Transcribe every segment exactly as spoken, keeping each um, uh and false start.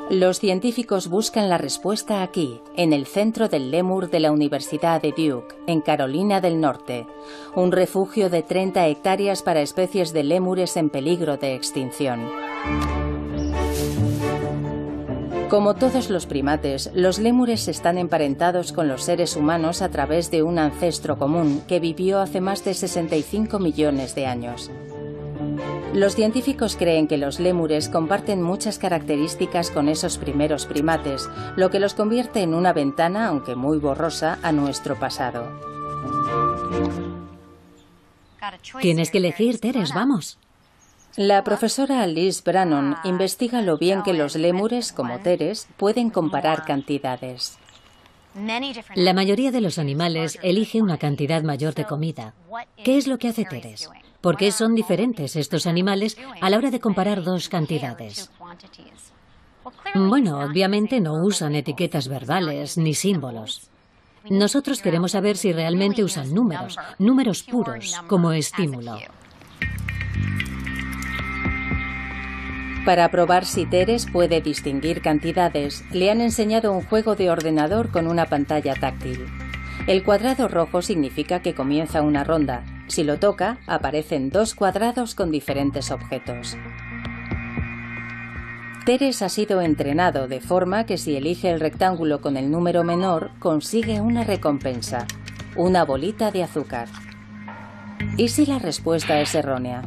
Los científicos buscan la respuesta aquí, en el centro del lémur de la Universidad de Duke, en Carolina del Norte, un refugio de treinta hectáreas para especies de lémures en peligro de extinción. Como todos los primates, los lémures están emparentados con los seres humanos a través de un ancestro común que vivió hace más de sesenta y cinco millones de años. Los científicos creen que los lémures comparten muchas características con esos primeros primates, lo que los convierte en una ventana, aunque muy borrosa, a nuestro pasado. Tienes que elegir, Teres, vamos. La profesora Liz Brannon investiga lo bien que los lémures, como Teres, pueden comparar cantidades. La mayoría de los animales elige una cantidad mayor de comida. ¿Qué es lo que hace Teres? ¿Por qué son diferentes estos animales a la hora de comparar dos cantidades? Bueno, obviamente no usan etiquetas verbales ni símbolos. Nosotros queremos saber si realmente usan números, números puros, como estímulo. Para probar si Teres puede distinguir cantidades, le han enseñado un juego de ordenador con una pantalla táctil. El cuadrado rojo significa que comienza una ronda. Si lo toca, aparecen dos cuadrados con diferentes objetos. Teres ha sido entrenado de forma que si elige el rectángulo con el número menor, consigue una recompensa, una bolita de azúcar. ¿Y si la respuesta es errónea?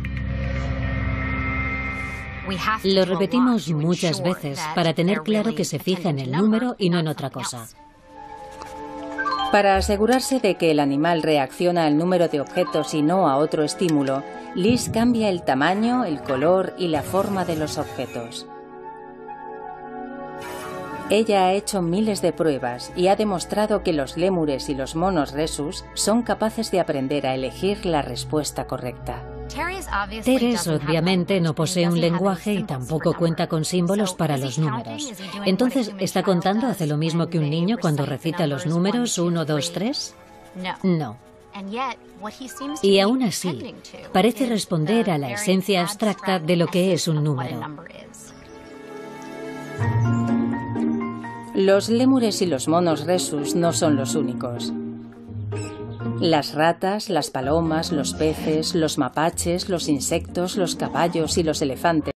Lo repetimos muchas veces para tener claro que se fija en el número y no en otra cosa. Para asegurarse de que el animal reacciona al número de objetos y no a otro estímulo, Liz cambia el tamaño, el color y la forma de los objetos. Ella ha hecho miles de pruebas y ha demostrado que los lémures y los monos rhesus son capaces de aprender a elegir la respuesta correcta. Teres obviamente no posee un lenguaje y tampoco cuenta con símbolos para los números. Entonces, ¿está contando hace lo mismo que un niño cuando recita los números uno, dos, tres? No. Y aún así, parece responder a la esencia abstracta de lo que es un número. Los lémures y los monos rhesus no son los únicos. Las ratas, las palomas, los peces, los mapaches, los insectos, los caballos y los elefantes